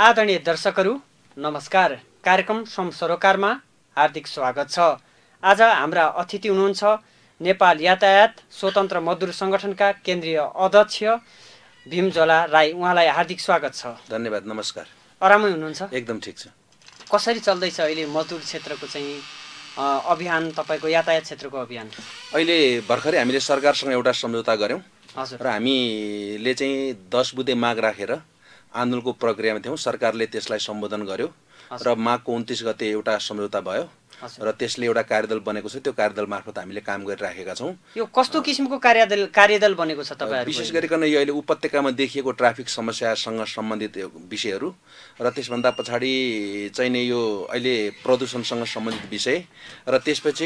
आदरणीय दर्शकहरू नमस्कार। कार्यक्रम सरोकारमा हार्दिक स्वागत छ। आज हाम्रा अतिथि हुनुहुन्छ नेपाल यातायात स्वतन्त्र मजदुर संगठनका केन्द्रीय अध्यक्ष भीमजला राई। उहाँलाई हार्दिक स्वागत छ। धन्यवाद। नमस्कार। आरामै हुनुहुन्छ? एकदम ठिक छ। कसरी चल्दैछ अहिले मजदुर क्षेत्रको चाहिँ अभियान, तपाईको यातायात क्षेत्रको अभियान? अहिले भर्खरै हामीले सरकारसँग एउटा सम्झौता गर्यौं। हजुर। र हामीले चाहिँ 10 बुँदे माग राखेर आन्दोलनको प्रक्रियामा थियौं। सरकारले त्यसलाई सम्बोधन गर्यो र माघको 29 गते एउटा सम्झौता भयो र त्यसले एउटा कार्यदल बनेको छ। त्यो कार्यदल मार्फत हामीले काम गरिराखेका छौं। यो कस्तो किसिमको कार्यदल बनेको छ तपाईहरुको? विशेष गरिकन यो अहिले उपत्यकामा देखिएको ट्राफिक समस्यासँग सम्बन्धित विषयहरू र त्यसभन्दा पछाडि चाहिँ नि यो अहिले प्रदूषणसँग सम्बन्धित विषय र त्यसपछि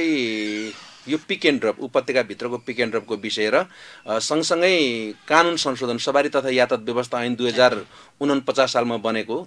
यो पिक एन्ड ड्रप, उपत्यका भित्रको पिक एन्ड ड्रपको विषय र सँगसँगै कानुन संशोधन, सवारी तथा यातायात व्यवस्था ऐन 2049 सालमा बनेको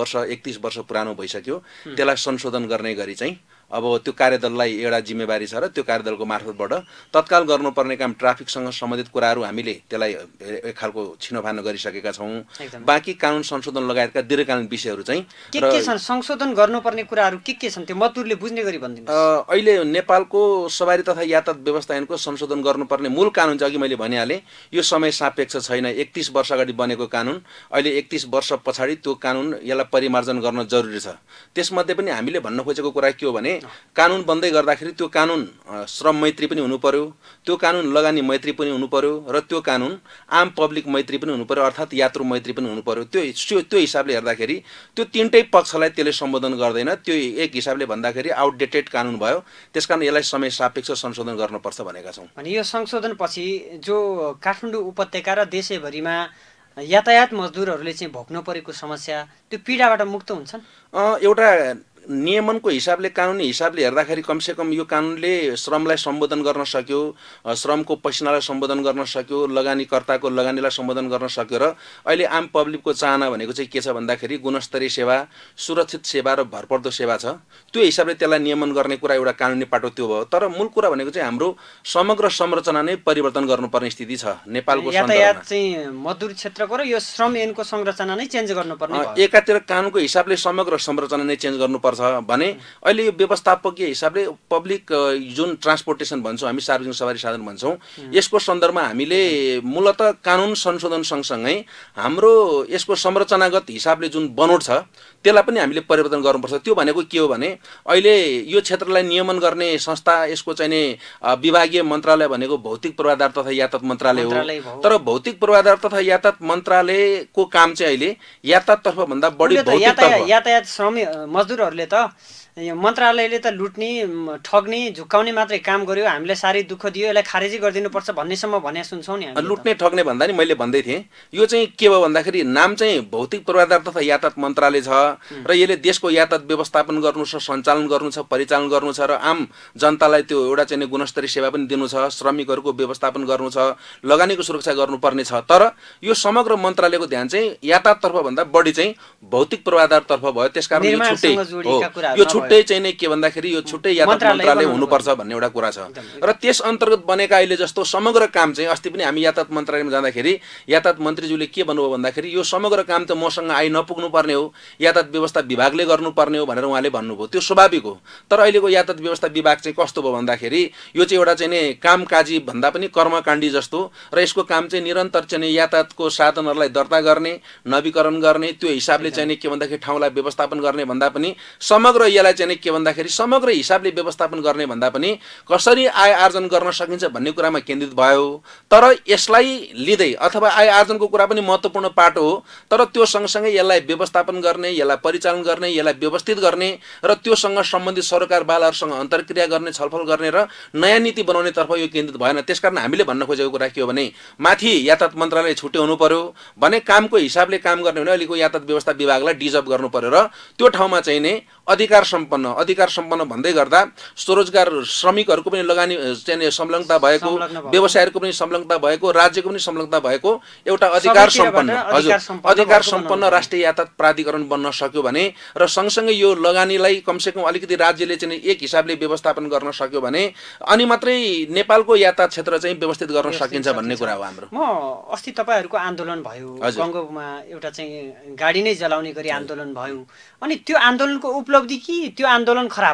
31 वर्ष पुरानो भइसक्यो। त्यसलाई संशोधन गर्ने गरी चाहिँ अब त्यो कार्यदललाई एउटा जिम्मेवारी छ र त्यो कार्यदलको मार्फतबाट तत्काल गर्नुपर्ने काम ट्राफिकसँग सम्बन्धित कुराहरू हामीले त्यसलाई एक खालको छिनोफानो गरिसकेका छौं। बाँकी कानुन संशोधन लगायतका दीर्घकालीन विषयहरू चाहिँ के छन्? संशोधन गर्नुपर्ने कुराहरू के छन्? त्यो मजदुरले बुझ्ने गरी भनिदिनुहोस्। अहिले नेपालको सवारी तथा यातायात व्यवस्था ऐनको संशोधन गर्नुपर्ने मूल कानुन चाहिँ अघि मैले भनिहालेँ, यो समय सापेक्ष छैन। 31 वर्ष अगाडि बनेको कानुन अहिले 31 वर्ष पछाडि त्यो कानुन यसलाई परिमार्जन गर्न जरुरी छ। त्यसमध्ये पनि हामीले भन्न खोजेको कुरा के हो भने कानुन बन्दै गर्दाखेरि त्यो कानुन श्रम मैत्री पनि हुनु पर्यो, त्यो कानुन लगानी मैत्री पनि हुनु पर्यो र त्यो कानुन आम पब्लिक मैत्री पनि हुनु पर्यो, अर्थात् यात्रु मैत्री पनि हुनु पर्यो। त्यो हिसाबले हेर्दाखेरि त्यो तीनटै पक्षलाई त्यसले सम्बोधन गर्दैन। त्यो एक हिसाबले भन्दाखेरि आउटडेटेड कानुन भयो। त्यसकारण यसलाई समय सापेक्ष संशोधन गर्नुपर्छ भनेका छौं। अनि यो संशोधनपछि जो काठमाडौँ उपत्यका र देशैभरिमा यातायात मजदुरहरूले चाहिँ भोग्नु परेको समस्या, त्यो पीडाबाट मुक्त हुन्छन्? एउटा नियमनको हिसाबले, कानुनी हिसाबले हेर्दाखेरि कमसेकम यो कानुनले श्रमलाई सम्बोधन गर्न सक्यो, श्रमको पसिनालाई सम्बोधन गर्न सक्यो, लगानीकर्ताको लगानीलाई सम्बोधन गर्न सक्यो र अहिले आम पब्लिकको चाहना भनेको चाहिँ के छ भन्दाखेरि गुणस्तरीय सेवा, सुरक्षित सेवा र भरपर्दो सेवा छ। त्यो हिसाबले त्यसलाई नियमन गर्ने कुरा एउटा कानुनी पाटो त्यो भयो। तर मूल कुरा भनेको चाहिँ हाम्रो समग्र संरचना नै परिवर्तन गर्नुपर्ने स्थिति छ नेपालको यातायात चाहिँ मजदुर क्षेत्रको र यो श्रम ऐनको संरचना नै चेन्ज गर्नुपर्ने भयो। एकातिर कानुनको हिसाबले समग्र संरचना नै चेन्ज गर्नुपर्छ भने अहिले यो व्यवस्थापकीय हिसाबले पब्लिक जुन ट्रान्सपोर्टेसन भन्छौँ हामी, सार्वजनिक सवारी साधन भन्छौँ, यसको सन्दर्भमा हामीले मूलतः कानुन संशोधन सँगसँगै हाम्रो यसको संरचनागत हिसाबले जुन बनोट छ त्यसलाई पनि हामीले परिवर्तन गर्नुपर्छ। त्यो भनेको के हो भने अहिले यो क्षेत्रलाई नियमन गर्ने संस्था, यसको चाहिँ नि विभागीय मन्त्रालय भनेको भौतिक पूर्वाधार तथा यातायात मन्त्रालय हो। तर भौतिक पूर्वाधार तथा यातायात मन्त्रालयको काम चाहिँ अहिले यातायाततर्फ भन्दा बढी यातायात श्रम मजदुरहरूले त यो मन्त्रालयले त लुट्ने, ठग्ने, झुक्काउने मात्रै काम गर्यो, हामीले साह्रै दुःख दियो, यसलाई खारेजी गरिदिनुपर्छ भन्नेसम्म भने सुन्छौँ नि। लुट्ने ठग्ने भन्दा नि मैले भन्दै थिएँ, यो चाहिँ के भयो भन्दाखेरि नाम चाहिँ भौतिक पूर्वाधार तथा यातायात मन्त्रालय छ र यसले देशको यातायात व्यवस्थापन गर्नु छ, सञ्चालन गर्नु छ, परिचालन गर्नु छ र आम जनतालाई त्यो एउटा चाहिँ गुणस्तरीय सेवा पनि दिनु छ, श्रमिकहरूको व्यवस्थापन गर्नु छ, लगानीको सुरक्षा गर्नुपर्ने छ। तर यो समग्र मन्त्रालयको ध्यान चाहिँ यातायाततर्फ भन्दा बढी चाहिँ भौतिक पूर्वाधारतर्फ भयो। त्यसकारण यो छुट्टै चाहिँ नै के भन्दाखेरि यो छुट्टै यातायात मन्त्रालय हुनुपर्छ भन्ने एउटा कुरा छ। र त्यस अन्तर्गत बनेका अहिले जस्तो समग्र काम चाहिँ अस्ति पनि हामी यातायात मन्त्रालयमा जाँदाखेरि यातायात मन्त्रीज्यूले के भन्नुभयो भन्दाखेरि यो समग्र काम त मसँग आइ नपुग्नु पर्ने हो, यातायात व्यवस्था विभागले गर्नुपर्ने हो भनेर उहाँले भन्नुभयो। त्यो स्वाभाविक हो। तर अहिलेको यातायात व्यवस्था विभाग चाहिँ कस्तो भयो भन्दाखेरि यो चाहिँ एउटा चाहिँ नि कामकाजी भन्दा पनि कर्मकाण्डी जस्तो र यसको काम चाहिँ निरन्तर चाहिँ यातायातको साधनहरूलाई दर्ता गर्ने, नवीकरण गर्ने, त्यो हिसाबले चाहिँ के भन्दाखेरि ठाउँलाई व्यवस्थापन गर्ने भन्दा पनि समग्र यसलाई चाहिँ के भन्दाखेरि समग्र हिसाबले व्यवस्थापन गर्ने भन्दा पनि कसरी आय आर्जन गर्न सकिन्छ भन्ने कुरामा केन्द्रित भयो। तर यसलाई लिँदै अथवा आय आर्जनको कुरा पनि महत्त्वपूर्ण पाटो हो, तर त्यो सँगसँगै यसलाई व्यवस्थापन गर्ने, यसलाई परिचालन गर्ने, यसलाई व्यवस्थित गर्ने र त्योसँग सम्बन्धित सरकार बालाहरूसँग अन्तर्क्रिया गर्ने, छलफल गर्ने र नयाँ नीति बनाउनेतर्फ यो केन्द्रित भएन। त्यसकारण हामीले भन्न खोजेको कुरा के हो भने माथि यातायात मन्त्रालय छुट्टै हुनु पर्यो भने कामको हिसाबले काम गर्ने भने अहिलेको यातायात व्यवस्था विभागलाई डिजर्भ गर्नु पर्यो र त्यो ठाउँमा चाहिँ नि अधिकार सम्पन्न भन्दै गर्दा स्वरोजगार श्रमिकहरूको पनि लगानी चाहिँ संलग्नता भएको, व्यवसायहरूको पनि संलग्नता भएको, राज्यको पनि संलग्नता भएको एउटा अधिकार सम्पन्न राष्ट्रिय यातायात प्राधिकरण बन्न सक्यो भने र सँगसँगै यो लगानीलाई कमसेकम अलिकति राज्यले चाहिँ एक हिसाबले व्यवस्थापन गर्न सक्यो भने अनि मात्रै नेपालको यातायात क्षेत्र चाहिँ व्यवस्थित गर्न सकिन्छ भन्ने कुरा हो हाम्रो। म अस्ति तपाईहरुको आन्दोलन भयो, गङ्गोमा एउटा चाहिँ गाडी नै जलाउने गरी आन्दोलन भयो, अनि त्यो आन्दोलनको उपलब्धि कि त्यो आन्दोलन खराब?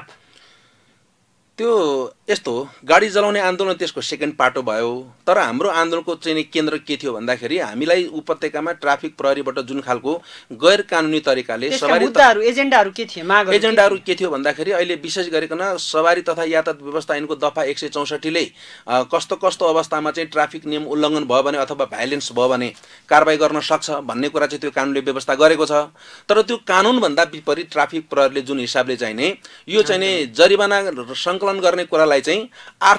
त्यो यस्तो हो, गाडी जलाउने आन्दोलन त्यसको सेकेन्ड पाटो भयो। तर हाम्रो आन्दोलनको चाहिँ केन्द्र के थियो भन्दाखेरि हामीलाई उपत्यकामा ट्राफिक प्रहरीबाट जुन खालको गैर कानुनी तरिकाले एजेन्डाहरू के थिए, एजेन्डाहरू के थियो भन्दाखेरि अहिले विशेष गरिकन सवारी तथा यातायात व्यवस्था ऐनको दफा 164 ले कस्तो कस्तो अवस्थामा चाहिँ ट्राफिक नियम उल्लङ्घन भयो भने अथवा भाइलेन्स भयो भने कारबाही गर्न सक्छ भन्ने कुरा चाहिँ त्यो कानुनले व्यवस्था गरेको छ। तर त्यो कानुनभन्दा विपरीत ट्राफिक प्रहरीले जुन हिसाबले चाहिँ नि यो चाहिँ नि जरिवाना सङ्कलन गर्ने कुरालाई चाहिँ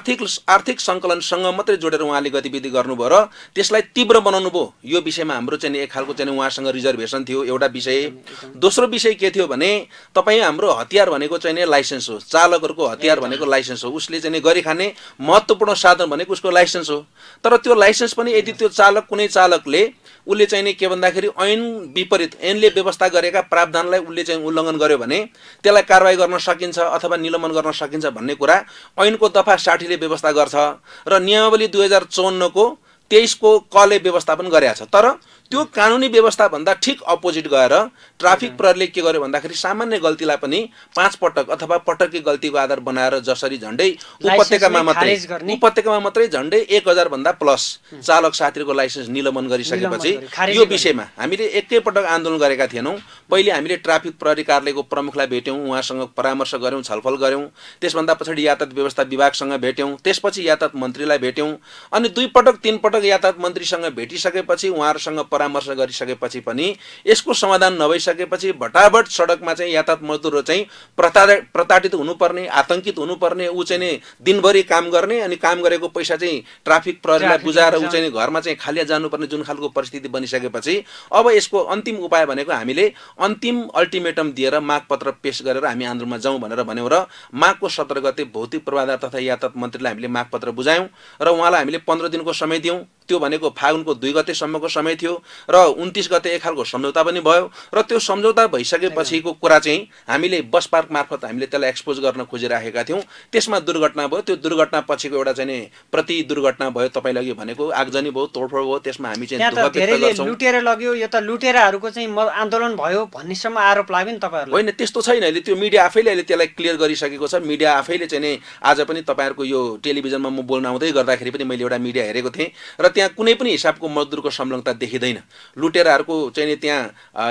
आर्थिक सङ्कलनसँग मात्रै जोडेर उहाँले गतिविधि गर्नुभयो र त्यसलाई तीव्र बनाउनु भयो। यो विषयमा हाम्रो चाहिँ एक खालको चाहिँ उहाँसँग रिजर्भेसन थियो एउटा विषय। दोस्रो विषय के थियो भने तपाईँ हाम्रो हतियार भनेको चाहिँ लाइसेन्स हो, चालकहरूको हतियार भनेको लाइसेन्स हो, उसले चाहिँ गरी खाने महत्त्वपूर्ण साधन भनेको उसको लाइसेन्स हो। तर त्यो लाइसेन्स पनि यदि त्यो चालक कुनै चालकले उसले चाहिँ नि के भन्दाखेरि ऐन विपरीत ऐनले व्यवस्था गरेका प्रावधानलाई उसले चाहिँ उल्लङ्घन गर्यो भने त्यसलाई कारबाही गर्न सकिन्छ अथवा निलम्बन गर्न सकिन्छ भन्ने कुरा ऐनको दफा 60 ले व्यवस्था गर्छ र नियमावली 2054 को 23 को कले व्यवस्थापन गरेका छ। तर त्यो कानुनी व्यवस्था भन्दा ठिक अपोजिट गएर ट्राफिक प्रहरीले के गर्यो भन्दाखेरि सामान्य गल्तीलाई पनि 5 पटक अथवा पटककै गल्तीको आधार बनाएर जसरी झण्डै उपत्यकामा मात्रै झण्डै 1000 भन्दा प्लस चालक साथीको लाइसेन्स निलम्बन गरिसकेपछि यो विषयमा हामीले एकै पटक आन्दोलन गरेका थिएनौं। पहिले हामीले ट्राफिक प्रहरी कार्यालयको प्रमुखलाई भेट्यौं, उहाँसँग परामर्श गर्यौं, छलफल गर्यौं। त्यसभन्दा पछाडि यातायात व्यवस्था विभागसँग भेट्यौं, त्यसपछि यातायात मन्त्रीलाई भेट्यौं अनि 2 पटक 3 पटक यातायात मन्त्रीसँग भेटिसकेपछि उहाँहरुसँग परामर्श गरिसकेपछि पनि यसको समाधान नभइसकेपछि भटाभट सडकमा चाहिँ यातायात मजदुरहरू चाहिँ प्रताडित हुनुपर्ने, आतंकित हुनुपर्ने, उ चाहिँ नि दिनभरि काम गर्ने अनि काम गरेको पैसा चाहिँ ट्राफिक प्रहरीलाई बुझाएर उ चाहिँ घरमा चाहिँ खालिया जानुपर्ने जुन खालको परिस्थिति बनिसकेपछि अब यसको अन्तिम उपाय भनेको हामीले अन्तिम अल्टिमेटम दिएर मागपत्र पेश गरेर हामी आन्दोलनमा जाउँ भनेर भन्यौं र मागको 17 गते भौतिक पूर्वाधार तथा यातायात मन्त्रीलाई हामीले मागपत्र बुझायौं र उहाँलाई हामीले 15 दिनको समय दियौं। त्यो भनेको फागुनको 2 गतेसम्मको समय थियो र 29 गते एक खालको सम्झौता पनि भयो र त्यो सम्झौता भइसकेपछिको कुरा चाहिँ हामीले बस पार्क मार्फत हामीले त्यसलाई एक्सपोज गर्न खोजिराखेका थियौं। त्यसमा दुर्घटना भयो। त्यो दुर्घटना पछिको एउटा चाहिँ प्रति दुर्घटना भयो, तपाईले अघि भनेको आगजनी भयो, तोडफोड भयो। त्यसमा हामी चाहिँ दुःख व्यक्त गर्छौं। लुटेर लग्यो, यो त लुटेराहरूको चाहिँ आन्दोलन भयो भन्नेसम्म आरोप लाग्यो नि तपाईहरुलाई। होइन, त्यस्तो छैन। अहिले त्यो मिडिया आफैले अहिले त्यसलाई क्लियर गरिसकेको छ। मिडिया आफैले चाहिँ आज पनि तपाईहरुको यो टेलिभिजनमा म बोल्न आउँदै गर्दाखेरि पनि मैले एउटा मिडिया हेरेको थिएँ र त्यहाँ कुनै पनि हिसाबको मजदुरको संलग्नता देखिदैन। लुटेराहरूको चाहिँ त्यहाँ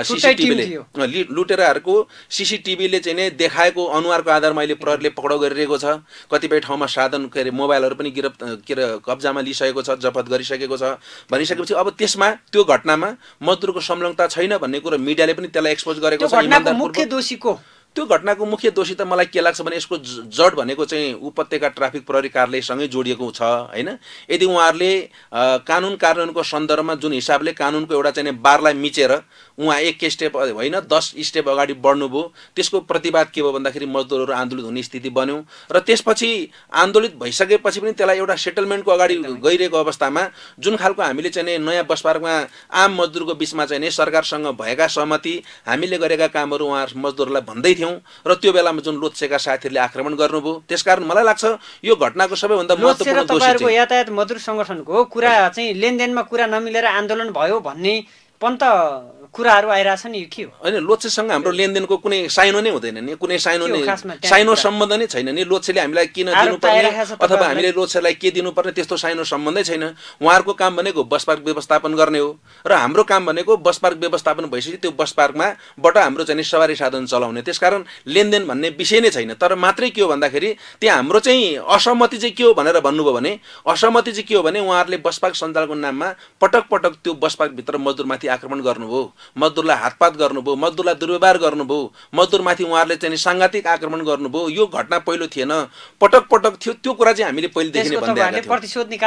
लुटेराहरूको सीसीटीभीले चाहिँ देखाएको अनुहारको आधारमा अहिले प्रहरीले पक्राउ गरिरहेको छ। कतिपय ठाउँमा साधन के अरे मोबाइलहरू पनि कब्जामा लिइसकेको छ, जफत गरिसकेको छ। भनिसकेपछि अब त्यसमा त्यो घटनामा मजदुरको संलग्नता छैन भन्ने कुरा मिडियाले पनि त्यसलाई एक्सपोज गरेको छ। मुख्य दोषीको त्यो घटनाको मुख्य दोषी त मलाई के लाग्छ भने यसको जड भनेको चाहिँ उपत्यका ट्राफिक प्रहरी कार्यालयसँगै जोडिएको छ हैन। यदि उहाँहरूले कानुन कार्यान्वयनको सन्दर्भमा जुन हिसाबले कानुनको एउटा चाहिँ बारलाई मिचेर उहाँ 1 स्टेप होइन 10 स्टेप अगाडि बढ्नुभयो, त्यसको प्रतिवाद के भयो भन्दाखेरि मजदुरहरू आन्दोलित हुने स्थिति बन्यो र त्यसपछि आन्दोलित भइसकेपछि पनि त्यसलाई एउटा सेटलमेन्टको अगाडि गइरहेको अवस्थामा जुन खालको हामीले चाहिँ नयाँ बस पार्कमा आम मजदुरको बीचमा चाहिँ सरकारसँग भएका सहमति हामीले गरेका कामहरू उहाँ मजदुरलाई भन्दै थियौं र त्यो बेलामा जुन लोत्सेका साथीहरूले आक्रमण गर्नुभयो। त्यसकारण मलाई लाग्छ यो घटनाको सबैभन्दा महत्त्वपूर्ण दोषी चाहिँ यातायात मजदुर संगठनको कुरा चाहिँ लेनदेनमा कुरा नमिलेर आन्दोलन भयो भन्ने पनि त कुराहरु आइराछ नि। के हो? हैन, लोत्सेसँग हाम्रो लेनदेनको कुनै साइनो नै हुँदैन नि, कुनै साइनो सम्बन्ध नै छैन नि। लोत्सेले हामीलाई किन दिनुपर्ने अथवा हामीले लोत्सेलाई के दिनुपर्ने त्यस्तो साइनो सम्बन्धै छैन। उहाँहरुको काम भनेको बस पार्क व्यवस्थापन गर्ने हो र हाम्रो काम भनेको बस पार्क व्यवस्थापन भइसक्यो त्यो बस पार्कमा बाट हाम्रो चाहिँ सवारी साधन चलाउने। त्यसकारण लेनदेन भन्ने विषय नै छैन। तर मात्रै के हो भन्दाखेरि त्यहाँ हाम्रो चाहिँ असहमति चाहिँ के हो भनेर भन्नुभयो भने असहमति चाहिँ के हो भने उहाँहरुले बस पार्क सञ्चालनको नाममा पटक पटक त्यो बस पार्क भित्र मजदुरमाथि आक्रमण गर्नुभयो, मजदुरलाई हातपात गर्नुभयो, मजदुरलाई दुर्व्यवहार गर्नुभयो, मजदुरमाथि उहाँहरूले चाहिँ सांघातिक आक्रमण गर्नुभयो। यो घटना पहिलो थिएन, पटक पटक थियो। त्यो कुरा चाहिँ हामीले पहिले देखिने भन्दै आएका थियौं। प्रतिशोध निकाल्नु भयो।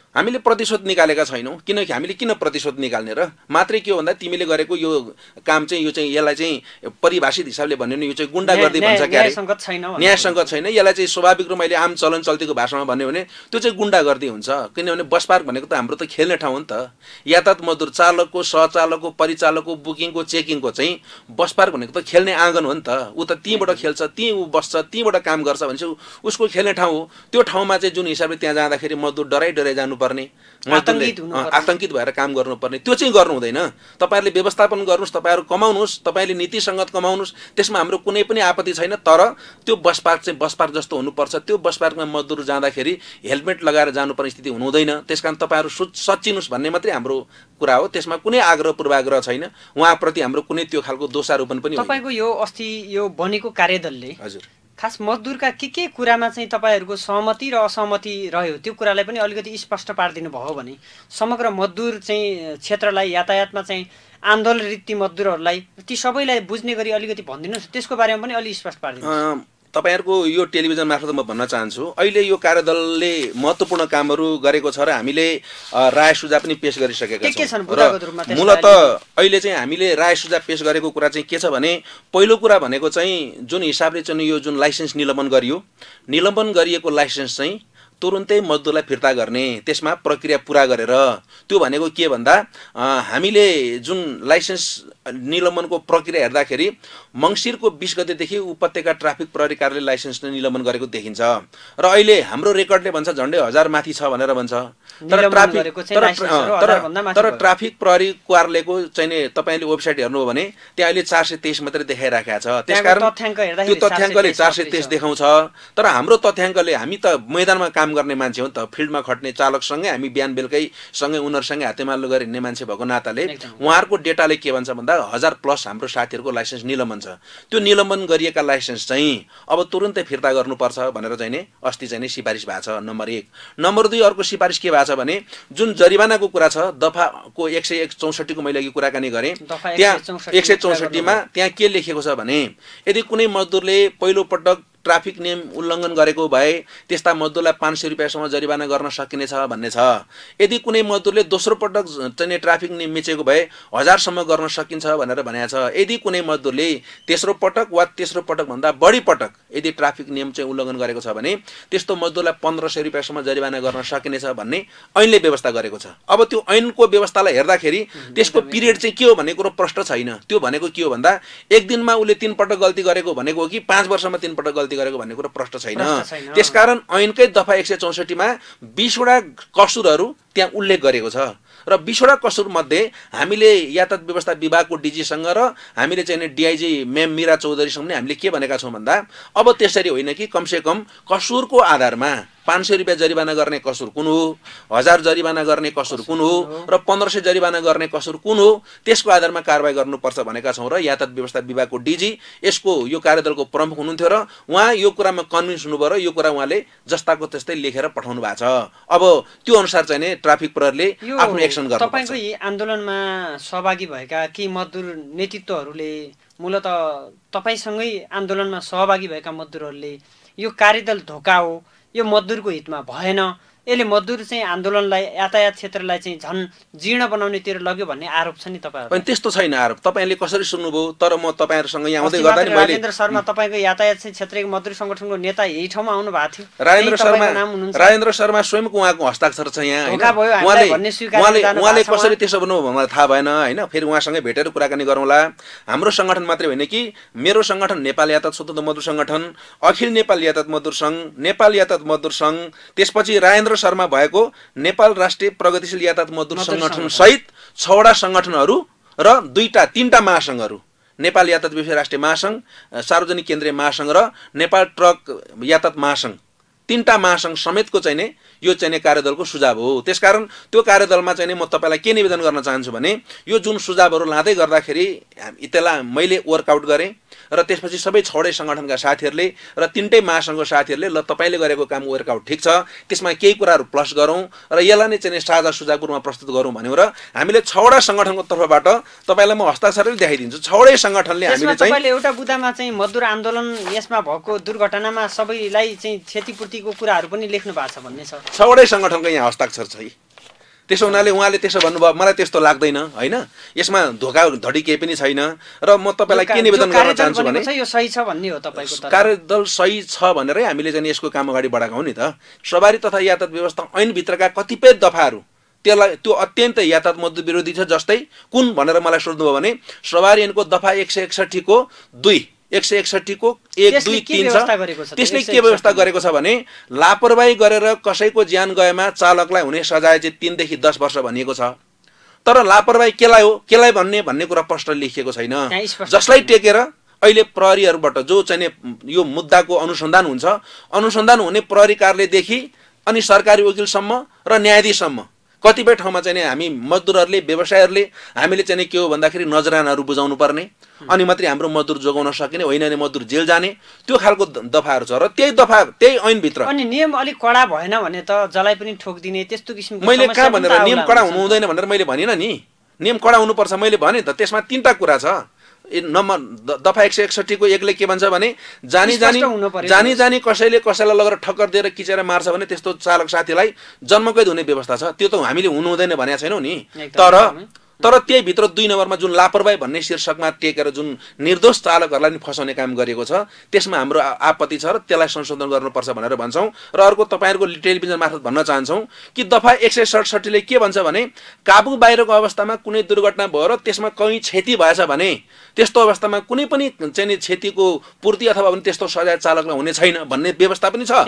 हामीले प्रतिशोध निकालेका छैनौँ, किनकि हामीले किन प्रतिशोध निकाल्ने र मात्रै के हो भन्दा तिमीले गरेको यो काम चाहिँ यो चाहिँ यसलाई चाहिँ परिभाषित हिसाबले भन्यो भने यो चाहिँ गुण्डागर्दी भन्छ क्या अरे, न्यायसङ्गत छैन। यसलाई चाहिँ स्वाभाविक रूपमा अहिले आम चलन चल्तीको भाषामा भन्यो भने त्यो चाहिँ गुण्डागर्दी हुन्छ। किनभने बस पार्क भनेको त हाम्रो त खेल्ने ठाउँ हो नि त। यातायात मजदुर चालकको, सहचालकको, परिचालकको, बुकिङको, चेकिङको चाहिँ बस पार्क भनेको त खेल्ने आँगन हो नि त। ऊ त त्यहीँबाट खेल्छ, त्यहीँ ऊ बस्छ, त्यहीँबाट काम गर्छ भनेपछि उसको खेल्ने ठाउँ हो। त्यो ठाउँमा चाहिँ जुन हिसाबले त्यहाँ जाँदाखेरि मजदुर डराइ जानुपर्ने, आतंकित भएर काम गर्नुपर्ने, त्यो चाहिँ गर्नु हुँदैन। तपाईँहरूले व्यवस्थापन गर्नुहोस्, तपाईँहरू कमाउनुहोस्, तपाईँले नीतिसङ्गत कमाउनुहोस्, त्यसमा हाम्रो कुनै पनि आपत्ति छैन। तर त्यो बस पार्क चाहिँ बस पार्क जस्तो हुनुपर्छ। त्यो बस पार्कमा मजदुर जाँदाखेरि हेलमेट लगाएर जानुपर्ने स्थिति हुनु हुँदैन। त्यसकारण तपाईँहरू सच्चिनुहोस् भन्ने मात्रै हाम्रो कुरा हो। त्यसमा कुनै आग्रह पूर्वाग्रह छैन। उहाँप्रति हाम्रो कुनै त्यो खालको दोषारोपण पनि होइन। तपाईँको यो अस्ति यो बनेको कार्यदलले हजुर खास मजदुरका के कुरामा चाहिँ तपाईँहरूको सहमति र असहमति रह्यो त्यो कुरालाई पनि अलिकति स्पष्ट पारिदिनु भयो भने समग्र मजदुर चाहिँ क्षेत्रलाई, यातायातमा चाहिँ आन्दोलनरत मजदुरहरूलाई ती सबैलाई बुझ्ने गरी अलिकति भनिदिनुहोस्, त्यसको बारेमा पनि अलि स्पष्ट पारिदिनुहोस्। तपाईहरुको यो टेलिभिजन मार्फत म भन्न चाहन्छु, अहिले यो कार्यदलले महत्त्वपूर्ण कामहरू गरेको छ र हामीले राय सुझाव पनि पेश गरिसकेका छौं। मूलत अहिले चाहिँ हामीले राय सुझाव पेश गरेको कुरा चाहिँ के छ भने, पहिलो कुरा भनेको चाहिँ जुन हिसाबले चाहिँ यो जुन लाइसेन्स निलम्बन गरियो, निलम्बन गरिएको लाइसेन्स चाहिँ तुरुन्तै मजदुरलाई फिर्ता गर्ने, त्यसमा प्रक्रिया पूरा गरेर। त्यो भनेको के भन्दा हामीले जुन लाइसेन्स निलम्बनको प्रक्रिया हेर्दाखेरि मङ्सिरको 20 गतेदेखि उपत्यका ट्राफिक प्रहरी कार्यालयले लाइसेन्स निलम्बन गरेको देखिन्छ र अहिले हाम्रो रेकर्डले भन्छ झन्डै 1000 माथि छ भनेर भन्छ। तर ट्राफिक प्रहरी कार्यालयको चाहिँ तपाईले वेबसाइट हेर्नुभयो भने त्यहाँ अहिले 423 मात्रै देखाइराखेको छ। त्यसकारण त्यो तथ्याङ्कले 423 देखाउँछ। तर हाम्रो तथ्याङ्कले, हामी त मैदानमा काम गर्ने मान्छे हो नि त, फिल्डमा खट्ने चालकसँगै हामी बिहान बेलुकै सँगै उनीहरूसँगै हातेमालो गरेर हिँड्ने मान्छे भएको नाताले उहाँहरूको डेटाले के भन्छ भन्दा 1000 प्लस हाम्रो साथीहरूको लाइसेन्स निलम्बन छ। त्यो निलम्बन गरिएका लाइसेन्स चाहिँ अब तुरुन्तै फिर्ता गर्नुपर्छ भनेर चाहिँ नि अस्ति चाहिँ नि सिफारिस भएको छ, नम्बर 1। नम्बर 2 अर्को सिफारिस के भएको छ भने, जुन जरिवानाको कुरा छ दफाको 164 को मैले अघि कुराकानी गरेँ, त्यहाँ 164 मा त्यहाँ के लेखेको छ भने, यदि कुनै मजदुरले पहिलो पटक ट्राफिक नियम उल्लङ्घन गरेको भए त्यस्ता मजदुरलाई 500 रुपैयाँसम्म जरिवाना गर्न सकिनेछ भन्ने छ। यदि कुनै मजदुरले दोस्रो पटक चाहिँ ट्राफिक नियम मिचेको भए 1000 सम्म गर्न सकिन्छ भनेर भनेको छ। यदि कुनै मजदुरले तेस्रो पटक वा तेस्रो पटक भन्दा बढी पटक यदि ट्राफिक नियम चाहिँ उल्लङ्घन गरेको छ भने त्यस्तो मजदुरलाई 1500 रुपैयाँसम्म जरिवाना गर्न सकिनेछ भन्ने ऐनले व्यवस्था गरेको छ। अब त्यो ऐनको व्यवस्थालाई हेर्दाखेरि त्यसको पिरियड चाहिँ के हो भन्ने कुरो प्रश्न छैन। त्यो भनेको के हो भन्दा, एक दिनमा उसले 3 पटक गल्ती गरेको भनेको हो कि 5 वर्षमा 3 पटक गल्ती गरेको भन्ने कुरा प्रश्न छैन। त्यसकारण ऐनकै दफा 164 मा 20 वटा कसुरहरू त्यहाँ उल्लेख गरेको छ र 20 वटा कसुर मध्ये हामीले यातायात व्यवस्था विभागको डीजीसँग र हामीले चाहिँ डीआईजी मेम मीरा चौधरीसँग पनि हामीले के भनेका छौं भन्दा, अब त्यसरी होइन कि कमसे कम कसुरको आधारमा 500 रुपैयाँ जरिवाना गर्ने कसुर कुन हो, 1000 जरिवाना गर्ने कसुर कुन हो र 1500 जरिवाना गर्ने कसुर कुन हो, त्यसको आधारमा कारबाही गर्नुपर्छ भनेका छौं। र यातायात व्यवस्था विभागको डीजी यसको यो कार्यदलको प्रमुख हुनुहुन्थ्यो र उहाँ यो कुरामा कन्भिन्स हुनुभयो र यो कुरा उहाँले जस्ताको त्यस्तै लेखेर पठाउनु भएको छ। अब त्यो अनुसार चाहिँ नि ट्राफिक प्रहरीले आफ्नो एक्सन गर्नुपर्छ। तपाईको यी आन्दोलनमा सहभागी भएका केही मजदुर नेतृत्वहरूले, मूलत तपाईसँगै आन्दोलनमा सहभागी भएका मजदुरहरूले यो कार्यदल धोका हो, यो मजदुरको हितमा भएन, यसले मजदुर चाहिँ आन्दोलनलाई, यातायात क्षेत्रलाई चाहिँ झन् जीर्ण बनाउनेतिर लग्यो भन्ने आरोप छ नि तपाईहरु? अनि त्यस्तो छैन आरोप। तपाईले कसरी सुन्नुभयो? तर म तपाईहरुसँग यहाँ आउँदै गर्दा नि मैले राजेन्द्र शर्मा तपाईको यातायात क्षेत्रको मजदुर संगठनको नेता यही ठाउँमा आउनु भएको थियो। राजेन्द्र शर्मा स्वयंको उहाँको हस्ताक्षर छ यहाँ हैन। उहाँले कसरी त्यसो भन्नुभयो मलाई थाहा भएन हैन। फेरि उहाँसँगै भेटेर कुराकानी गरौँला। हाम्रो संगठन मात्रै होइन कि मेरो संगठन नेपाल यातायात स्वतन्त्र मजदुर संगठन, अखिल नेपाल यातायात मजदुर संघ, नेपाल यातायात मजदुर संघ, त्यसपछि राजेन्द्र शर्मा भएको नेपाल राष्ट्रिय प्रगतिशील यातायात मजदुर संगठन सहित 6 वटा संगठनहरू र 3टा महासंघहरू, नेपाल यातायात व्यवसाय राष्ट्रिय महासंघ, सार्वजनिक केन्द्रीय महासंघ र नेपाल ट्रक यातायात महासंघ, 3टा महासंघ समेतको चाहिँ नि यो चाहिँ कार्यदलको सुझाव हो। त्यसकारण त्यो कार्यदलमा चाहिँ म तपाईलाई के निवेदन गर्न चाहन्छु भने, यो जुन सुझावहरू लाँदै गर्दाखेरि त्यसलाई मैले वर्कआउट गरेँ र त्यसपछि सबै 6 संगठनका साथीहरूले र 3टै महासंघको साथीहरूले ल तपाईले गरेको काम वर्कआउट ठिक छ, त्यसमा केही कुराहरू प्लस गरौँ र यसलाई नै चाहिँ साझा सुझावको रूपमा प्रस्तुत गरौँ भन्यो र हामीले 6 वटा संगठनको तर्फबाट तपाईलाई म हस्ताक्षरले देखाइदिन्छु। 6 संगठनले हामीले चाहिँ तपाईले एउटा बुदामा चाहिँ मजदुर आन्दोलन यसमा भएको दुर्घटनामा सबैलाई चाहिँ क्षतिपूर्ति समितिको कुराहरू पनि लेख्नु भएको छ भन्ने छ। छवटै सङ्गठनको यहाँ हस्ताक्षर छ। त्यसो हुनाले उहाँले त्यसो भन्नुभयो, मलाई त्यस्तो लाग्दैन होइन, यसमा धोकाधडी केही पनि छैन। र म तपाईँलाई के निवेदन गर्न चाहन्छु भने यो सही छ भन्ने हो तपाईँको तर्फ? कार्यदल सही छ भनेरै हामीले चाहिँ यसको काम अगाडि बढाएको हो नि त। सवारी तथा यातायात व्यवस्था ऐनभित्रका कतिपय दफाहरू त्यसलाई त्यो अत्यन्त यातायात मजदुर विरोधी छ। जस्तै कुन भनेर मलाई सोध्नुभयो भने सवारी ऐनको दफा 161 को 2 161 को 1 2 3 छ। त्यसले के व्यवस्था गरेको छ भने लापरवाही गरेर कसैको ज्यान गएमा चालकलाई हुने सजाय चाहिँ 3 देखि 10 वर्ष भनिएको छ। तर लापरवाही केलाई हो, केलाई भन्ने कुरा प्रष्ट लेखिएको छैन। जसलाई टेकेर अहिले प्रहरीहरूबाट जो चाहिँ यो मुद्दाको अनुसन्धान हुन्छ, अनुसन्धान हुने प्रहरी कार्यालयदेखि अनि सरकारी वकिलसम्म र न्यायाधीशसम्म कतिपय ठाउँमा चाहिँ हामी मजदुरहरूले व्यवसायहरूले हामीले चाहिँ के हो भन्दाखेरि नजरानाहरू बुझाउनु पर्ने, अनि मात्रै हाम्रो मजदुर जोगाउन सकिने, होइन भने मजदुर जेल जाने, त्यो खालको दफाहरू छ। र त्यही दफा त्यही ऐनभित्र अनि नियम अलिक कडा भएन भने त जलाई पनि ठोक्दिने त्यस्तो किसिमको मैले कहाँ भनेर नियम कडा हुनु हुँदैन भनेर मैले भनिनँ नि। नियम कडा हुनुपर्छ मैले भने त। त्यसमा 3टा कुरा छ। नम्बर दफा 161 को 1ले के भन्छ भने जानी जानी कसैले कसैलाई लगेर ठक्कर दिएर किचेर मार्छ भने त्यस्तो चालक साथीलाई जन्मकैद हुने व्यवस्था छ। त्यो त हामीले हुनु हुँदैन भनेको छैनौँ नि। तर त्यही भित्र 2 नम्बरमा जुन लापरवाही भन्ने शीर्षकमा टेकेर जुन निर्दोष चालकहरूलाई नि फसाउने काम गरिएको छ, त्यसमा हाम्रो आपत्ति छ र त्यसलाई संशोधन गर्नुपर्छ भनेर भन्छौँ। र अर्को तपाईँहरूको टेलिभिजन मार्फत भन्न चाहन्छौँ कि दफा 167 ले के भन्छ भने काबु बाहिरको अवस्थामा कुनै दुर्घटना भयो र त्यसमा कहीँ क्षति भएछ भने त्यस्तो अवस्थामा कुनै पनि चाहिँ क्षतिको पूर्ति अथवा पनि त्यस्तो सजाय चालकलाई हुने छैन भन्ने व्यवस्था पनि छ।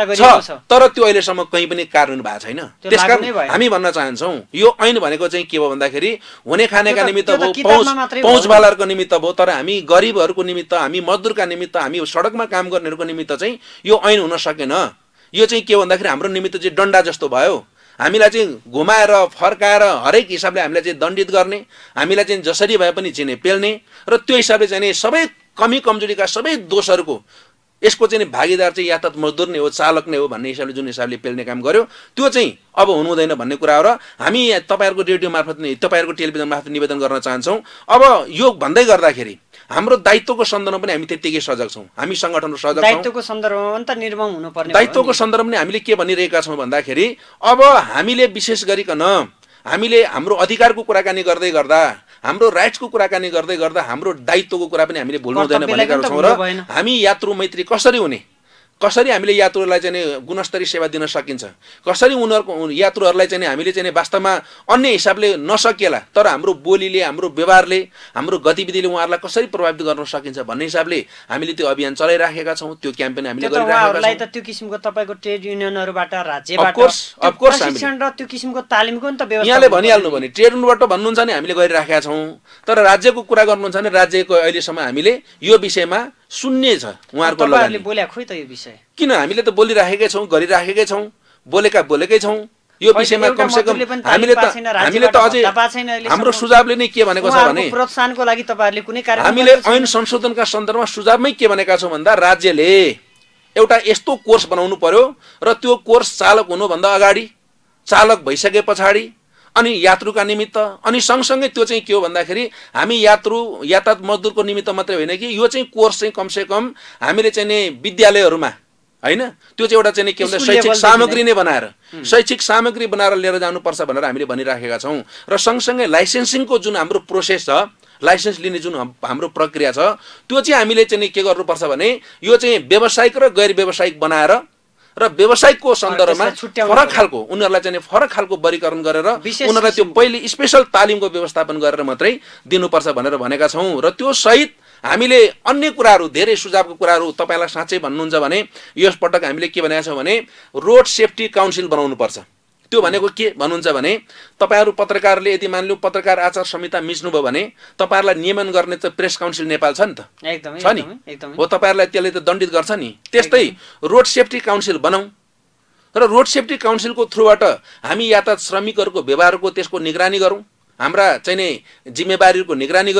तर त्यो अहिलेसम्म कहीँ पनि कार्यान्वयन भएको छैन। त्यसकारण हामी भन्न चाहन्छौँ यो ऐन भनेको चाहिँ के हो भन्दाखेरि हुने खानेका निमित्त हो, पहुँचवालाहरूको निमित्त हो। तर हामी गरिबहरूको निमित्त, हामी मजदुरका निमित्त, हामी सडकमा काम गर्नेहरूको निमित्त चाहिँ यो ऐन हुन सकेन। यो चाहिँ के भन्दाखेरि हाम्रो निमित्त चाहिँ डन्डा जस्तो भयो। हामीलाई चाहिँ घुमाएर फर्काएर हरेक हिसाबले हामीलाई चाहिँ दण्डित गर्ने, हामीलाई चाहिँ जसरी भए पनि चाहिँ पेल्ने, र त्यो हिसाबले चाहिँ सबै कमी कमजोरीका सबै दोषहरूको यसको चाहिँ भागीदार चाहिँ यातायात मजदुर नै हो, चालक नै हो भन्ने हिसाबले जुन हिसाबले पेल्ने काम गर्यो त्यो चाहिँ अब हुनु हुँदैन भन्ने कुरा हो। र हामी तपाईँहरूको रेडियो मार्फत नै, तपाईँहरूको टेलिभिजन मार्फत निवेदन गर्न चाहन्छौँ। अब यो भन्दै गर्दाखेरि हाम्रो दायित्वको सन्दर्भमा पनि हामी त्यतिकै सजग छौँ। हामी सङ्गठनहरू सजग छौँ। दायित्वको सन्दर्भमा पनि त निर्मम हुनुपर्ने। दायित्वको सन्दर्भमा पनि हामीले के भनिरहेका छौँ भन्दाखेरि अब हामीले विशेष गरिकन हामीले हाम्रो अधिकारको कुराकानी गर्दै गर्दा, हाम्रो राइट्सको कुराकानी गर्दै गर्दा हाम्रो दायित्वको कुरा पनि हामीले भुल्नु हुँदैन भनेका छौँ। र हामी यात्रु मैत्री कसरी हुने, कसरी हामीले यात्रुहरूलाई चाहिँ गुणस्तरीय सेवा दिन सकिन्छ, कसरी उनीहरूको यात्रुहरूलाई चाहिँ हामीले चाहिँ वास्तवमा अन्य हिसाबले नसकिएला तर हाम्रो बोलीले, हाम्रो व्यवहारले, हाम्रो गतिविधिले उहाँहरूलाई कसरी प्रभावित गर्न सकिन्छ भन्ने हिसाबले हामीले त्यो अभियान चलाइराखेका छौँ। त्यो क्याम्पेन हामीले गरिराखेका छौँ। त त्यो किसिमको तपाईको ट्रेड युनियनहरुबाट, राज्यबाट प्रशिक्षण र त्यो किसिमको तालिमको नि त व्यवस्था यहाँले भनिहाल्नु भने ट्रेड युनियनबाट भन्नुहुन्छ नि हामीले गरिराखेका छौँ। तर राज्यको कुरा गर्नुहुन्छ भने राज्यको अहिलेसम्म हामीले यो विषयमा सुन्ने छ उहाँहरुको लगानी। बोल्या खोइ त यो विषय किन हामीले त बोलिराखेकै छौँ, गरिराखेकै छौँ, बोलेकै छौँ। यो विषयमा कमसेकम हामीले त अझै हाम्रो सुझावले नै के भनेको छ भने प्रोत्साहनको लागि तपाईहरुले कुनै कार्यक्रम हामीले ऐन संशोधनका सन्दर्भमा सुझावमै के भनेका छौँ भन्दा राज्यले एउटा यस्तो कोर्स बनाउनु पर्यो र त्यो कोर्स चालक हुनुभन्दा अगाडि, चालक भइसके पछाडि अनि यात्रुका निमित्त, अनि सँगसँगै त्यो चाहिँ के हो भन्दाखेरि हामी यातायात मजदुरको निमित्त मात्रै होइन कि यो चाहिँ कोर्स चाहिँ कमसेकम हामीले चाहिँ नि विद्यालयहरूमा हैन त्यो चाहिँ एउटा चाहिँ के भन्छ शैक्षिक सामग्री नै बनाएर, शैक्षिक सामग्री बनाएर लिएर जानुपर्छ भनेर हामीले भनिराखेका छौँ। र सँगसँगै लाइसेन्सिङको जुन हाम्रो प्रोसेस छ, लाइसेन्स लिने जुन हाम्रो प्रक्रिया छ, त्यो चाहिँ हामीले चाहिँ के गर्नुपर्छ भने यो चाहिँ व्यावसायिक र गैर व्यावसायिक बनाएर र व्यावसायिकको सन्दर्भमा फरक खालको उनीहरूलाई चाहिँ फरक खालको वर्गीकरण गरेर उनीहरूलाई त्यो पहिले स्पेशल तालिमको व्यवस्थापन गरेर मात्रै दिनुपर्छ भनेर भनेका छौँ। र त्यो सहित हामीले अन्य कुराहरू, धेरै सुझावको कुराहरू तपाईँलाई साँच्चै भन्नुहुन्छ भने यस पटक हामीले के भनेका छौँ भने रोड सेफ्टी काउन्सिल बनाउनुपर्छ। त्यो भनेको के भन्नुहुन्छ भने तपाईहरु पत्रकारले यदि मानिलियो पत्रकार आचार संहिता मिच्नुभयो भने तपाईहरुलाई नियमन गर्ने त प्रेस काउन्सिल नेपाल छ नि त, एकदमै छ नि हो, तपाईहरुलाई त्यसले त दण्डित गर्छ नि। त्यस्तै रोड सेफ्टी काउन्सिल बनाऊ र रोड सेफ्टी काउन्सिलको थ्रुबाट हामी यातायात श्रमिकहरुको व्यवहारको त्यसको निगरानी गरौँ, हाम्रा चाहिँ नि जिम्मेवारीको निगरानी गरौँ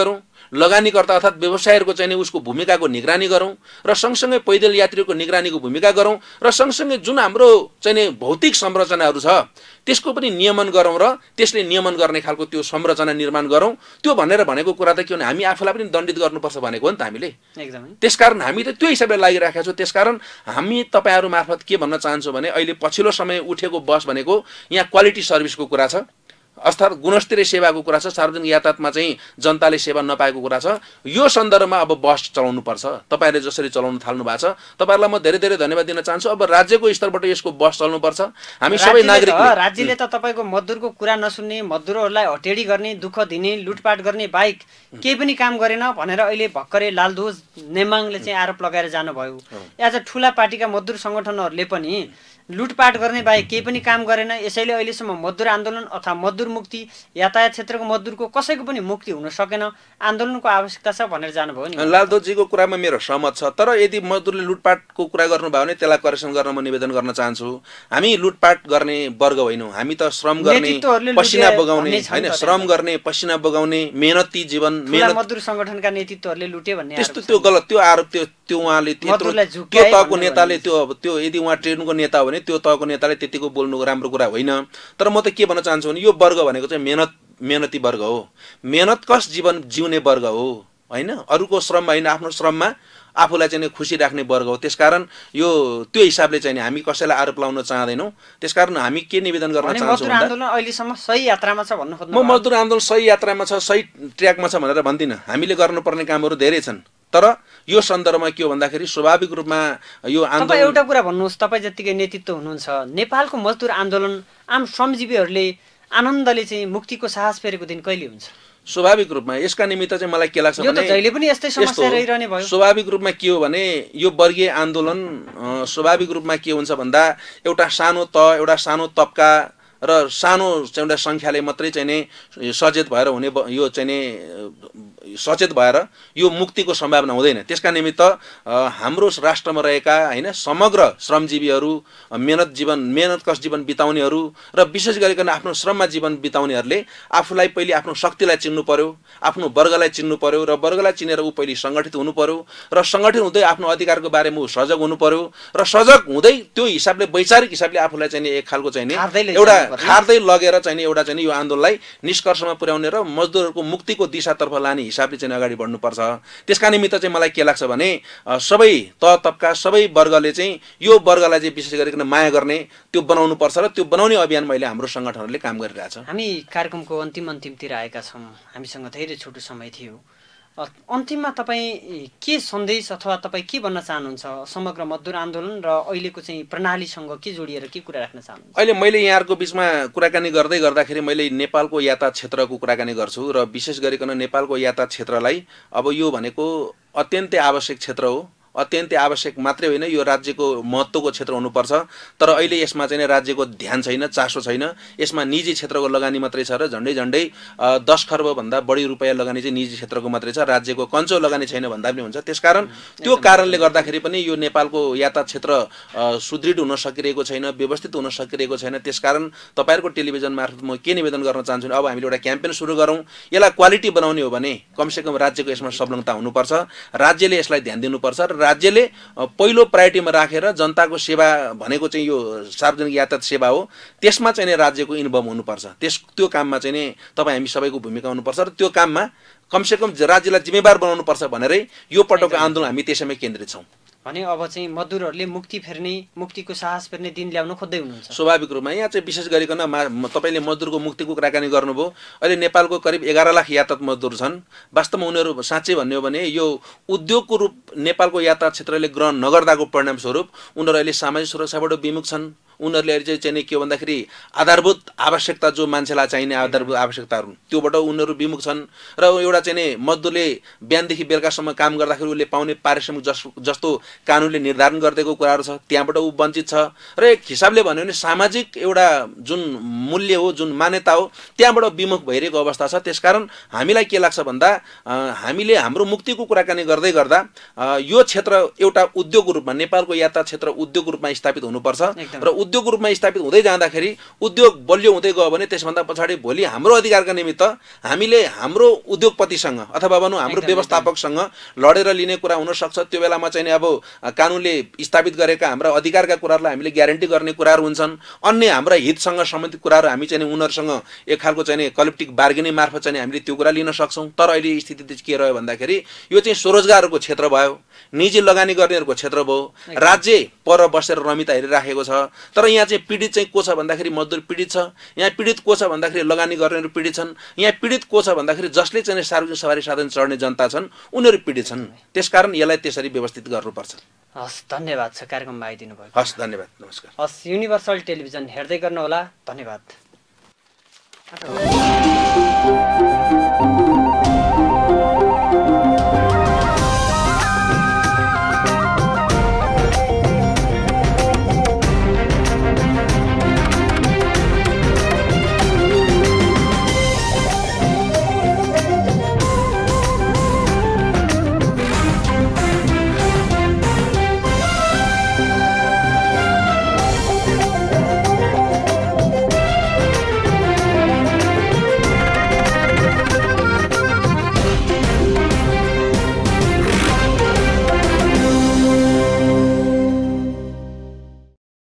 लगानीकर्ता अर्थात् व्यवसायहरूको चाहिँ उसको भूमिकाको निगरानी गरौँ र सँगसँगै पैदल यात्रीको निगरानीको भूमिका गरौँ र सँगसँगै जुन हाम्रो चाहिँ भौतिक संरचनाहरू छ त्यसको पनि नियमन गरौँ र त्यसले नियमन गर्ने खालको त्यो संरचना निर्माण गरौँ। त्यो भनेको कुरा त के भने हामी आफूलाई पनि दण्डित गर्नुपर्छ भनेको हो नि त हामीले। एकदमै। त्यसकारण हामी त त्यो हिसाबले लागिराखेका छौँ। त्यसकारण हामी तपाईँहरू मार्फत के भन्न चाहन्छौँ भने अहिले पछिल्लो समय उठेको बस भनेको यहाँ क्वालिटी सर्भिसको कुरा छ, अर्थात् गुणस्तरीय सेवाको कुरा छ, सार्वजनिक यातायातमा चाहिँ जनताले सेवा नपाएको कुरा छ। यो सन्दर्भमा अब बस चलाउनु पर्छ। तपाईँहरूले जसरी चलाउन थाल्नु भएको छ तपाईँहरूलाई म धेरै धेरै धन्यवाद दिन चाहन्छु। अब राज्यको स्तरबाट यसको बस चल्नुपर्छ। हामी सबै नागरिक राज्यले त तपाईँको मजदुरको कुरा नसुन्ने, मजदुरहरूलाई हटेडी गर्ने, दुःख दिने, लुटपाट गर्ने बाहेक केही पनि काम गरेन भनेर अहिले भर्खरै लालधुज नेमाङले चाहिँ आरोप लगाएर जानुभयो। आज ठुला पार्टीका मजदुर सङ्गठनहरूले पनि लुटपाट गर्ने बाहेक केही पनि काम गरेन। यसैले अहिलेसम्म मजदुर आन्दोलन अथवा मजदुर मुक्ति, यातायात क्षेत्रको मजदुरको कसैको पनि मुक्ति हुन सकेन, आन्दोलनको आवश्यकता छ भनेर जानुभयो नि। लालधुजीको कुरामा मेरो सहमत छ, तर यदि मजदुरले लुटपाटको कुरा गर्नुभयो भने त्यसलाई करेक्सन गर्न म निवेदन गर्न चाहन्छु। हामी लुटपाट गर्ने वर्ग होइनौँ, हामी त श्रम गर्ने, पसिना बगाउने होइन, श्रम गर्ने, पसिना बगाउने, मेहनती जीवन, मेहनत। मजदुर सङ्गठनका नेतृत्वहरूले लुटे भन्ने त्यस्तो त्यो गलत, त्यो आरोप त्यो उहाँले त्यो तहको नेताले त्यो यदि उहाँ ट्रेनको नेता हो भने त्यो तहको नेताले त्यतिको बोल्नु राम्रो कुरा होइन। तर म त के भन्न चाहन्छु भने यो वर्ग भनेको चाहिँ मेहनती वर्ग हो, मेहनतकश जीवन जिउने वर्ग हो होइन, अरूको श्रममा होइन, आफ्नो श्रममा आफूलाई चाहिँ खुसी राख्ने वर्ग हो। त्यसकारण यो त्यो हिसाबले चाहिँ हामी कसैलाई आरोप लाउन चाहँदैनौँ। त्यसकारण हामी के निवेदन गर्न चाहन्छौँ भन्दा मजदुर आन्दोलन अहिलेसम्म सही यात्रामा छ भन्नु खोज्नु। म मजदुर आन्दोलन सही यात्रामा छ, सही ट्र्याकमा छ भनेर भन्दिनँ। हामीले गर्नुपर्ने कामहरू धेरै छन्, तर यो सन्दर्भमा के हो भन्दाखेरि स्वाभाविक रूपमा यो आन्दोलन। एउटा कुरा भन्नुहोस्, तपाईँ जतिकै नेतृत्व हुनुहुन्छ, नेपालको मजदुर आन्दोलन आम श्रमजीवीहरूले आनन्दले चाहिँ मुक्तिको साहस फेरेको दिन कहिले हुन्छ? स्वाभाविक रूपमा यसका निमित्त चाहिँ मलाई के लाग्छ भने जहिले पनि यस्तै समस्या रहिरहने भयो। स्वाभाविक रूपमा के हो भने यो वर्गीय आन्दोलन स्वाभाविक रूपमा के हुन्छ भन्दा एउटा सानो तबका र सानो एउटा सङ्ख्याले मात्रै चाहिँ नि सचेत भएर हुने, यो चाहिँ नि सचेत भएर यो मुक्तिको सम्भावना हुँदैन। त्यसका निमित्त हाम्रो राष्ट्रमा रहेका होइन समग्र श्रमजीवीहरू, मेहनतकश जीवन बिताउनेहरू र विशेष गरिकन आफ्नो श्रममा जीवन बिताउनेहरूले आफूलाई पहिले आफ्नो शक्तिलाई चिन्नु पर्यो, आफ्नो वर्गलाई चिन्नु पर्यो र वर्गलाई चिनेर ऊ पहिले सङ्गठित हुनु पर्यो र सङ्गठित हुँदै आफ्नो अधिकारको बारेमा ऊ सजग हुनु पर्यो र सजग हुँदै त्यो हिसाबले वैचारिक हिसाबले आफूलाई चाहिँ एक खालको चाहिँ एउटा खार्दै लगेर चाहिँ एउटा चाहिँ यो आन्दोलनलाई निष्कर्षमा पुर्याउने र मजदुरहरूको मुक्तिको दिशातर्फ लाने हिसाबले चाहिँ अगाडि बढ्नुपर्छ। त्यसका निमित्त चाहिँ मलाई के लाग्छ भने सबै तबका सबै वर्गले चाहिँ यो वर्गलाई चाहिँ विशेष गरिकन माया गर्ने त्यो बनाउनु पर्छ र त्यो बनाउने अभियानमा अहिले हाम्रो सङ्गठनहरूले काम गरिरहेछ। हामी कार्यक्रमको अन्तिमतिर आएका छौँ, हामीसँग धेरै छोटो समय थियो। अन्तिममा तपाईँ के सन्देश अथवा तपाईँ के भन्न चाहनुहुन्छ समग्र मजदुर आन्दोलन र अहिलेको चाहिँ प्रणालीसँग के जोडिएर के कुरा राख्न चाहनुहुन्छ? अहिले मैले यहाँहरूको बिचमा कुराकानी गर्दाखेरि मैले नेपालको यातायात क्षेत्रको कुराकानी गर्छु र विशेष गरिकन नेपालको यातायात क्षेत्रलाई अब यो भनेको अत्यन्तै आवश्यक क्षेत्र हो। अत्यन्तै आवश्यक मात्रै होइन, यो राज्यको महत्त्वको क्षेत्र हुनुपर्छ। तर अहिले यसमा चाहिँ राज्यको ध्यान छैन, चासो छैन। यसमा निजी क्षेत्रको लगानी मात्रै छ र झन्डै 10 खर्बभन्दा बढी रुपियाँ लगानी चाहिँ निजी क्षेत्रको मात्रै छ, राज्यको कन्चो लगानी छैन भन्दा पनि हुन्छ। त्यसकारण त्यो कारणले गर्दाखेरि पनि यो नेपालको यातायात क्षेत्र सुदृढ हुन सकिरहेको छैन, व्यवस्थित हुन सकिरहेको छैन। त्यसकारण तपाईँहरूको टेलिभिजन मार्फत म के निवेदन गर्न चाहन्छु, अब हामीले एउटा क्याम्पेन सुरु गरौँ। यसलाई क्वालिटी बनाउने हो भने कमसेकम राज्यको यसमा संलग्नता हुनुपर्छ, राज्यले यसलाई ध्यान दिनुपर्छ र राज्यले पहिलो प्रायोरिटीमा राखेर जनताको सेवा भनेको चाहिँ यो सार्वजनिक यातायात सेवा हो, त्यसमा चाहिँ राज्यको इन्भल्भ हुनुपर्छ। त्यो काममा चाहिँ नि तपाईँ हामी सबैको भूमिका हुनुपर्छ र त्यो काममा कमसेकम राज्यलाई जिम्मेवार बनाउनुपर्छ भनेरै यो पटकको आन्दोलन हामी त्यसैमा केन्द्रित छौँ। भने अब चाहिँ मजदुरहरूले मुक्तिको साहस फेर्ने दिन ल्याउन खोज्दै हुनुहुन्छ। स्वाभाविक रूपमा यहाँ चाहिँ विशेष गरिकन तपाईँले मजदुरको मुक्तिको कुराकानी गर्नुभयो। अहिले नेपालको करिब 11 लाख यातायात मजदुर छन्। वास्तवमा उनीहरू साँच्चै भन्ने हो भने यो उद्योगको रूप नेपालको यातायात क्षेत्रले ग्रहण नगर्दाको परिणामस्वरूप उनीहरू अहिले सामाजिक सुरक्षाबाट विमुख छन्। उनीहरूले अहिले चाहिँ के भन्दाखेरि आधारभूत आवश्यकता जो मान्छेलाई चाहिने आधारभूत आवश्यकताहरू त्योबाट उनीहरू विमुख छन् र एउटा चाहिँ मजदुरले बिहानदेखि बेलुकासम्म काम गर्दाखेरि उसले पाउने पारिश्रमिक जस्तो कानुनले निर्धारण गरिदिएको कुराहरू छ, त्यहाँबाट ऊ वञ्चित छ र एक हिसाबले भन्यो भने सामाजिक एउटा जुन मूल्य हो, जुन मान्यता हो, त्यहाँबाट विमुख भइरहेको अवस्था छ। त्यसकारण हामीलाई के लाग्छ भन्दा हामीले हाम्रो मुक्तिको कुराकानी गर्दै गर्दा यो क्षेत्र एउटा उद्योगको रूपमा नेपालको यातायात क्षेत्र उद्योगको रूपमा स्थापित हुनुपर्छ र उद्योगको रूपमा स्थापित हुँदै जाँदाखेरि उद्योग बलियो हुँदै गयो भने त्यसभन्दा पछाडि भोलि हाम्रो अधिकारका निमित्त हामीले हाम्रो उद्योगपतिसँग अथवा भनौँ हाम्रो व्यवस्थापकसँग लडेर लिने कुरा हुनसक्छ। त्यो बेलामा चाहिँ अब कानुनले स्थापित गरेका हाम्रा अधिकारका कुराहरूलाई हामीले ग्यारेन्टी गर्ने कुराहरू हुन्छन्। अन्य हाम्रा हितसँग सम्बन्धित कुराहरू हामी चाहिँ उनीहरूसँग एक खालको चाहिँ कलेक्टिभ बार्गेनिङ मार्फत चाहिँ हामीले त्यो कुरा लिन सक्छौँ। तर अहिले स्थिति चाहिँ के रह्यो भन्दाखेरि यो चाहिँ स्वरोजगारहरूको क्षेत्र भयो, निजी लगानी गर्नेहरूको क्षेत्र भयो, राज्य पर बसेर रमिता हेरिराखेको छ। तर यहाँ चाहिँ पीडित चाहिँ को छ भन्दाखेरि मजदुर पीडित छ, यहाँ पीडित को छ भन्दाखेरि लगानी गर्नेहरू पीडित छन्, यहाँ पीडित को छ भन्दाखेरि जसले चाहिँ सार्वजनिक सवारी साधन चढ्ने जनता छन् उनीहरू पीडित छन्। त्यसकारण यसलाई त्यसरी व्यवस्थित गर्नुपर्छ। हस्, धन्यवाद छ कार्यक्रममा आइदिनु भयो। हस्, धन्यवाद, नमस्कार। हस्, युनिभर्सल टेलिभिजन हेर्दै गर्नुहोला। धन्यवाद।